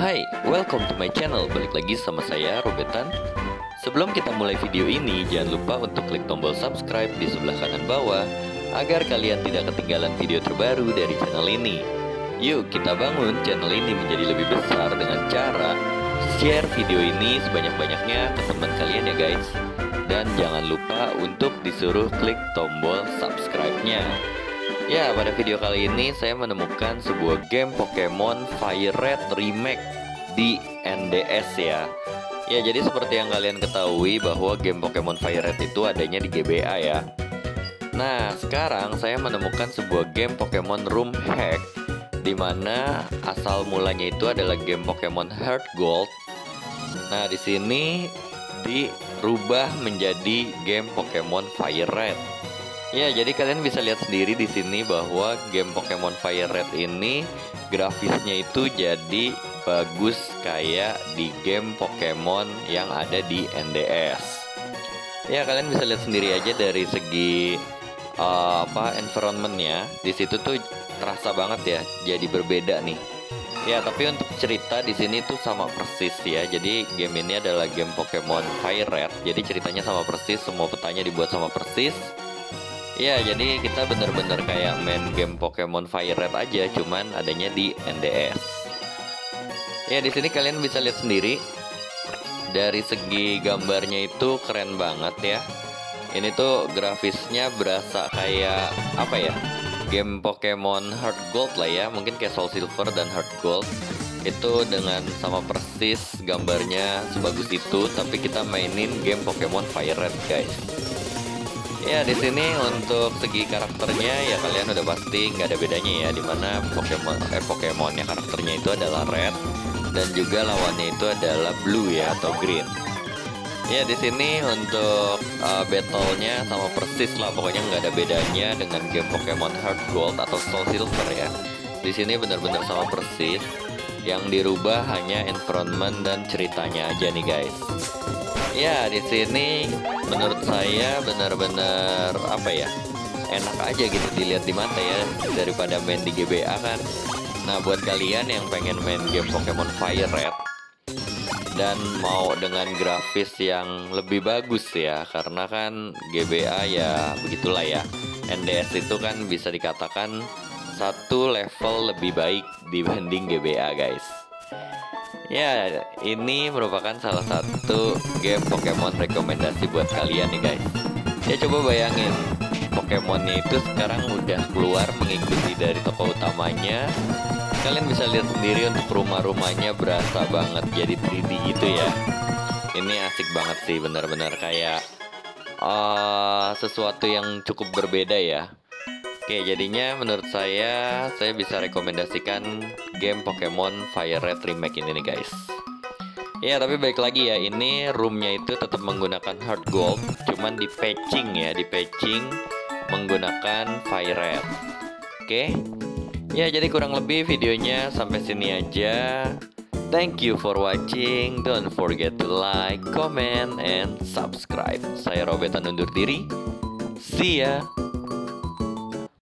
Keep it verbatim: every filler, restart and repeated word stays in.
Hai, welcome to my channel. Balik lagi sama saya, Robetan. Sebelum kita mulai video ini, jangan lupa untuk klik tombol subscribe di sebelah kanan bawah agar kalian tidak ketinggalan video terbaru dari channel ini. Yuk kita bangun channel ini menjadi lebih besar dengan cara share video ini sebanyak-banyaknya ke teman kalian ya guys. Dan jangan lupa untuk disuruh klik tombol subscribe-nya. Ya, pada video kali ini saya menemukan sebuah game Pokemon Fire Red Remake di N D S ya. Ya, jadi seperti yang kalian ketahui bahwa game Pokemon Fire Red itu adanya di G B A ya. Nah, sekarang saya menemukan sebuah game Pokemon Room Hack di mana asal mulanya itu adalah game Pokemon Heart Gold. Nah, di sini dirubah menjadi game Pokemon Fire Red. Ya, jadi kalian bisa lihat sendiri di sini bahwa game Pokemon Fire Red ini grafisnya itu jadi bagus kayak di game Pokemon yang ada di N D S. Ya, kalian bisa lihat sendiri aja dari segi uh, apa environmentnya. Di situ tuh terasa banget ya, jadi berbeda nih. Ya, tapi untuk cerita di sini tuh sama persis ya. Jadi game ini adalah game Pokemon Fire Red. Jadi ceritanya sama persis, semua petanya dibuat sama persis. Ya, jadi kita bener-bener kayak main game Pokemon Fire Red aja, cuman adanya di N D S. Ya, di sini kalian bisa lihat sendiri dari segi gambarnya itu keren banget ya. Ini tuh grafisnya berasa kayak apa ya? Game Pokemon Heart Gold lah ya, mungkin kayak Soul Silver dan Heart Gold. Itu dengan sama persis gambarnya sebagus itu, tapi kita mainin game Pokemon Fire Red, guys. Ya, di sini untuk segi karakternya ya kalian udah pasti nggak ada bedanya ya, dimana Pokemon eh Pokemonnya karakternya itu adalah Red dan juga lawannya itu adalah Blue ya atau Green. Ya, di sini untuk uh, battle-nya sama persis lah, pokoknya nggak ada bedanya dengan game Pokemon Heart Gold atau Soul Silver ya. Di sini benar-benar sama persis, yang dirubah hanya environment dan ceritanya aja nih guys. Ya, di sini menurut saya benar-benar apa ya, enak aja gitu dilihat di mata ya, daripada main di G B A kan. Nah, buat kalian yang pengen main game Pokemon Fire Red dan mau dengan grafis yang lebih bagus ya, karena kan G B A ya begitulah ya, N D S itu kan bisa dikatakan satu level lebih baik dibanding G B A guys. Ya, ini merupakan salah satu game Pokemon rekomendasi buat kalian nih guys. Ya, coba bayangin, Pokemonnya itu sekarang udah keluar mengikuti dari toko utamanya. Kalian bisa lihat sendiri untuk rumah-rumahnya berasa banget jadi tiga D gitu ya. Ini asik banget sih, benar-benar kayak uh, sesuatu yang cukup berbeda ya. Oke, jadinya menurut saya, saya bisa rekomendasikan game Pokemon Fire Red Remake ini nih guys. Ya, tapi baik lagi ya, ini roomnya itu tetap menggunakan Heart Gold, cuman di patching ya, di patching menggunakan Fire Red. Oke, ya jadi kurang lebih videonya sampai sini aja. Thank you for watching. Don't forget to like, comment, and subscribe. Saya Robetan undur diri. See ya.